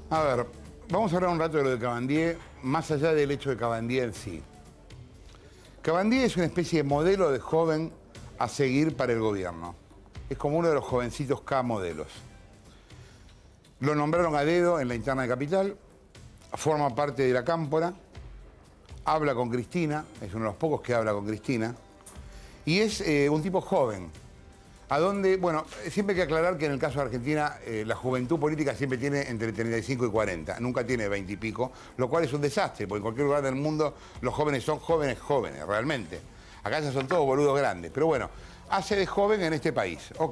A ver, vamos a hablar un rato de lo de Cabandier, más allá del hecho de Cabandier en sí. Cabandier es una especie de modelo de joven a seguir para el gobierno. Es como uno de los jovencitos K modelos. Lo nombraron a dedo en la interna de Capital, forma parte de la Cámpora, habla con Cristina, es uno de los pocos que habla con Cristina, y es un tipo joven. A donde, bueno, siempre hay que aclarar que en el caso de Argentina la juventud política siempre tiene entre 35 y 40, nunca tiene 20 y pico, lo cual es un desastre, porque en cualquier lugar del mundo los jóvenes son jóvenes, realmente. Acá ya son todos boludos grandes, pero bueno, hace de joven en este país, ok.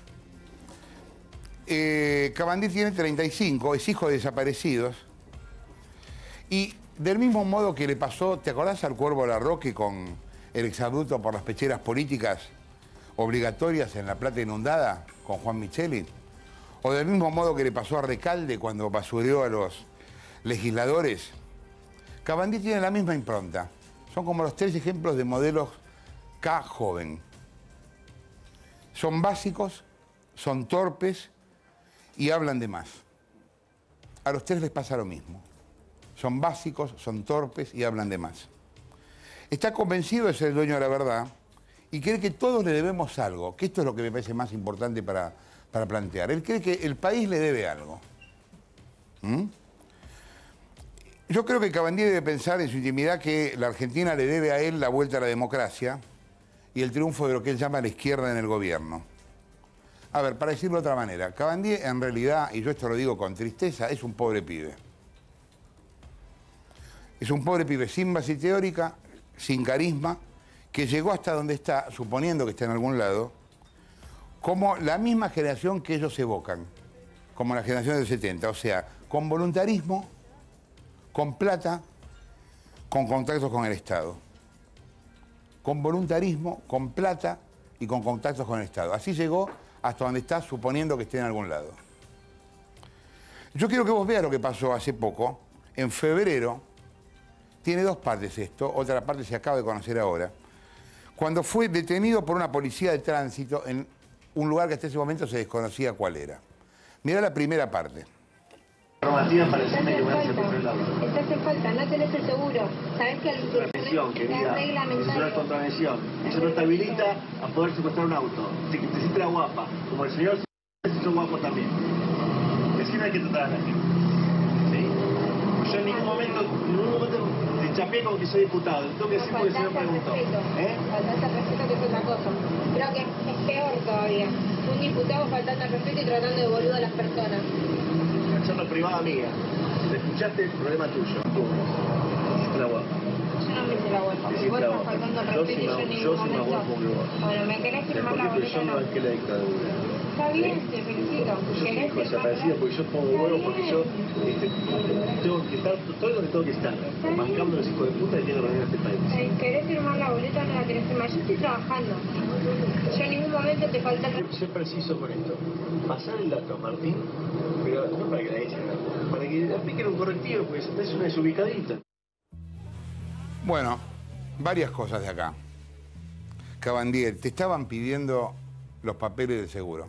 Cabandier tiene 35, es hijo de desaparecidos, y del mismo modo que le pasó, ¿te acordás al Cuervo Larroque con el exabrupto por las pecheras políticas obligatorias en La Plata inundada con Juan Micheli? O del mismo modo que le pasó a Recalde cuando basureó a los legisladores. Cabandier tiene la misma impronta. Son como los tres ejemplos de modelos K joven. Son básicos, son torpes y hablan de más. A los tres les pasa lo mismo. Son básicos, son torpes y hablan de más. Está convencido de ser el dueño de la verdad y cree que todos le debemos algo, que esto es lo que me parece más importante para plantear. Él cree que el país le debe algo. Yo creo que Cabandier debe pensar en su intimidad que la Argentina le debe a él la vuelta a la democracia y el triunfo de lo que él llama la izquierda en el gobierno. A ver, para decirlo de otra manera, Cabandier en realidad, y yo esto lo digo con tristeza, es un pobre pibe. Es un pobre pibe sin base teórica, sin carisma, que llegó hasta donde está, suponiendo que está en algún lado, como la misma generación que ellos evocan, como la generación del 70, o sea, con voluntarismo, con plata, con contactos con el Estado. Con voluntarismo, con plata y con contactos con el Estado. Así llegó hasta donde está, suponiendo que esté en algún lado. Yo quiero que vos veas lo que pasó hace poco. En febrero, tiene dos partes esto, otra parte se acaba de conocer ahora, cuando fue detenido por una policía de tránsito en un lugar que hasta ese momento se desconocía cuál era. Mirá la primera parte. Normativa para decirme que voy a hacer por el lado. Estás en falta, no tenés el seguro. Sabés que al Prevención, querida. Institucional contravención. Eso no te habilita a poder secuestrar un auto. Si te sientes guapa, como el señor se hizo guapo también. Decime hay que tratar a la gente. ¿Sí? Yo en ningún momento te chapé como que soy diputado. Tengo que decir porque se me preguntó. Faltaste al respeto, que es otra cosa. Creo que es peor todavía. Un diputado faltando al respeto y tratando de boludo a las personas. Una charla privada mía. Si te escuchaste, el problema tuyo. Tú. Hiciste la guapa. Yo no me hice la vuelta. Si vos estás faltando al respeto y yo en ningún momento. Bueno, ¿me querés firmar la boleta? Yo no banqué la dictadura. Está bien, te felicito. Yo soy hijo desaparecido porque yo pongo huevo, porque yo tengo que estar, todo lo que tengo que estar, bancando los hijos de puta que tienen que en este país. ¿Querés firmar la boleta o no la querés firmar? Yo estoy trabajando. Yo en ningún momento te falta el... Soy preciso con esto. Pasar el dato a Martín, pero no para que la echen, para que apliquen un correctivo, porque es una desubicadita. Bueno, varias cosas de acá. Cabandier, te estaban pidiendo los papeles del seguro.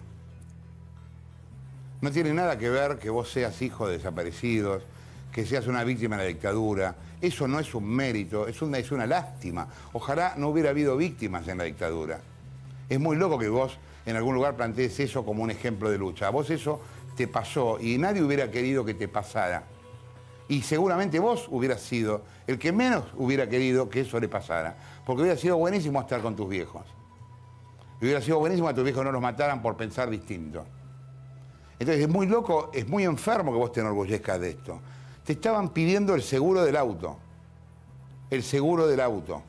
No tiene nada que ver que vos seas hijo de desaparecidos, que seas una víctima de la dictadura. Eso no es un mérito, es una lástima. Ojalá no hubiera habido víctimas en la dictadura. Es muy loco que vos en algún lugar plantees eso como un ejemplo de lucha. A vos eso te pasó y nadie hubiera querido que te pasara. Y seguramente vos hubieras sido el que menos hubiera querido que eso le pasara. Porque hubiera sido buenísimo estar con tus viejos. Y hubiera sido buenísimo que tus viejos no los mataran por pensar distinto. Entonces es muy loco, es muy enfermo que vos te enorgullezcas de esto. Te estaban pidiendo el seguro del auto. El seguro del auto.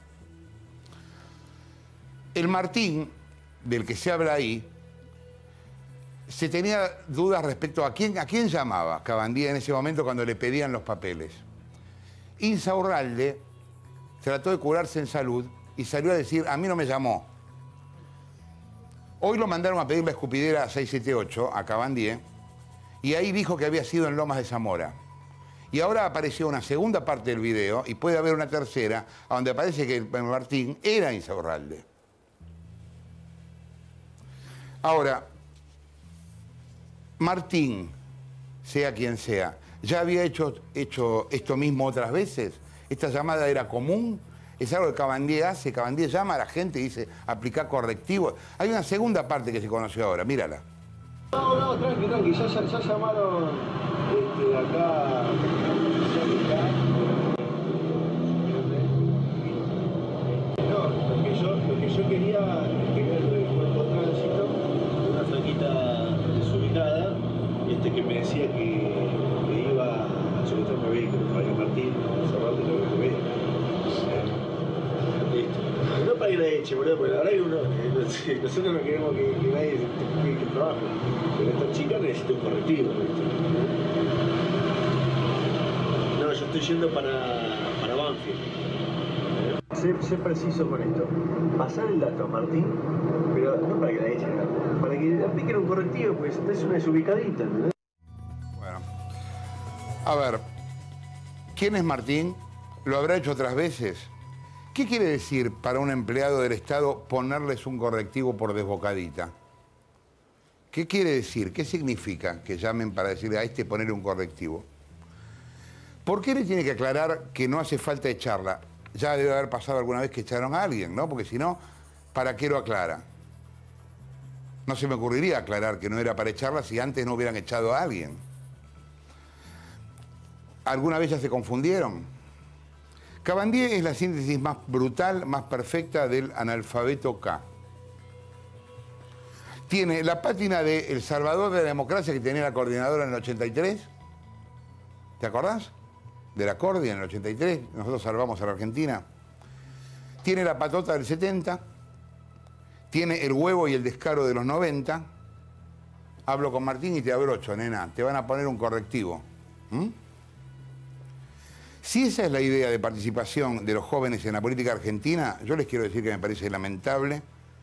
El Martín, del que se habla ahí, se tenía dudas respecto a quién llamaba Cabandier en ese momento cuando le pedían los papeles. Insaurralde trató de curarse en salud y salió a decir, a mí no me llamó. Hoy lo mandaron a pedir la escupidera 678 a Cabandier y ahí dijo que había sido en Lomas de Zamora. Y ahora apareció una segunda parte del video y puede haber una tercera donde aparece que Martín era Insaurralde. Ahora, Martín, sea quien sea, ¿Ya había hecho esto mismo otras veces? ¿Esta llamada era común? ¿Es algo que Cabandier hace? Cabandier llama a la gente y dice, aplicar correctivos. Hay una segunda parte que se conoció ahora, mírala. No, tranqui, ya llamaron acá. No, lo que yo quería ver el cuerpo de tránsito, una flaquita desubicada, que me decía que iba a secuestrar mi vehículo, Javier Martín, cerrarle lo que ve. Listo. No para que la eche, boludo, porque la verdad que nosotros no queremos que nadie que trabaje. Pero esta chica necesita un correctivo, ¿viste? No, yo estoy yendo para Banfield. Sé preciso con esto. Pasar el dato a Martín, pero no para que la echen, para que le apliquen un correctivo, pues es una desubicadita, ¿entendés? Bueno, a ver, ¿quién es Martín? ¿Lo habrá hecho otras veces? ¿Qué quiere decir para un empleado del Estado ponerles un correctivo por desbocadita? ¿Qué quiere decir? ¿Qué significa que llamen para decirle a este poner un correctivo? ¿Por qué le tiene que aclarar que no hace falta echarla? Ya debe haber pasado alguna vez que echaron a alguien, ¿no? Porque si no, ¿para qué lo aclara? No se me ocurriría aclarar que no era para echarla si antes no hubieran echado a alguien. ¿Alguna vez ya se confundieron? Cabandier es la síntesis más brutal, más perfecta del analfabeto K. Tiene la pátina de El Salvador de la Democracia que tenía la coordinadora en el 83. ¿Te acordás? De la Cordi en el 83. Nosotros salvamos a la Argentina. Tiene la patota del 70. Tiene el huevo y el descaro de los 90. Hablo con Martín y te abrocho, nena. Te van a poner un correctivo. Si esa es la idea de participación de los jóvenes en la política argentina, yo les quiero decir que me parece lamentable.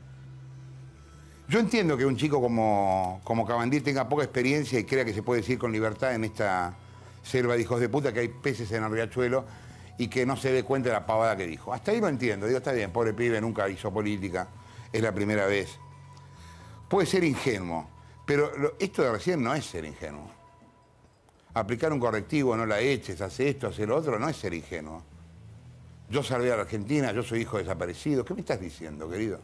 Yo entiendo que un chico como Cabandier tenga poca experiencia y crea que se puede decir con libertad en esta selva de hijos de puta que hay peces en el riachuelo y que no se dé cuenta de la pavada que dijo. Hasta ahí lo entiendo. Digo, está bien, pobre pibe, nunca hizo política, es la primera vez. Puede ser ingenuo, pero esto de recién no es ser ingenuo. Aplicar un correctivo, no la eches, hace esto, hace lo otro, no es ser ingenuo. Yo salvé a la Argentina, yo soy hijo desaparecido. ¿Qué me estás diciendo, querido?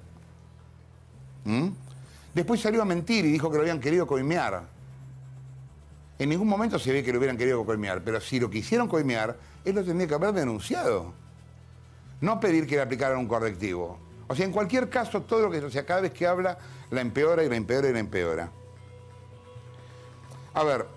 Después salió a mentir y dijo que lo habían querido coimear. En ningún momento se ve que lo hubieran querido coimear, pero si lo quisieron coimear, él lo tendría que haber denunciado. No pedir que le aplicaran un correctivo. O sea, en cualquier caso, todo lo que... O sea, cada vez que habla, la empeora y la empeora y la empeora. A ver...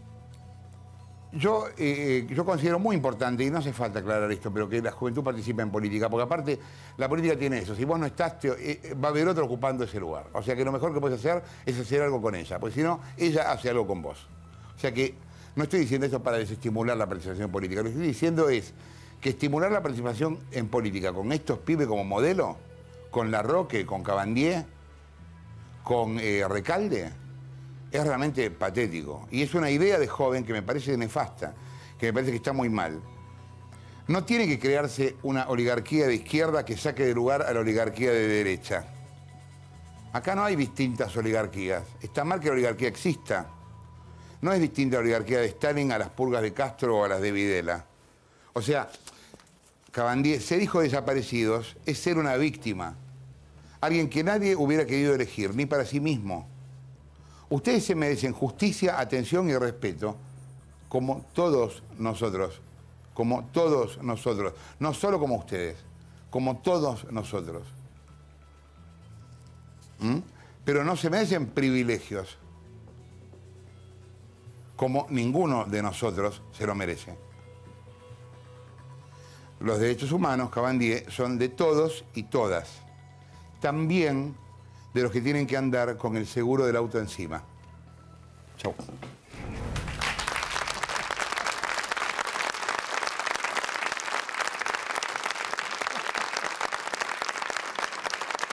Yo considero muy importante, y no hace falta aclarar esto, pero que la juventud participe en política, porque aparte la política tiene eso, si vos no estás, va a haber otro ocupando ese lugar. O sea que lo mejor que puedes hacer es hacer algo con ella, porque si no, ella hace algo con vos. O sea que no estoy diciendo esto para desestimular la participación política, lo que estoy diciendo es que estimular la participación en política con estos pibes como modelo, con Larroque, con Cabandier, con Recalde, es realmente patético. Y es una idea de joven que me parece nefasta, que me parece que está muy mal. No tiene que crearse una oligarquía de izquierda que saque de lugar a la oligarquía de derecha. Acá no hay distintas oligarquías. Está mal que la oligarquía exista. No es distinta la oligarquía de Stalin a las purgas de Castro o a las de Videla. O sea, Cabandier, ser hijo de desaparecidos es ser una víctima. Alguien que nadie hubiera querido elegir, ni para sí mismo. Ustedes se merecen justicia, atención y respeto, como todos nosotros. Como todos nosotros. No solo como ustedes, como todos nosotros. Pero no se merecen privilegios, como ninguno de nosotros se lo merece. Los derechos humanos, Cabandier, son de todos y todas. También de los que tienen que andar con el seguro del auto encima. Chau.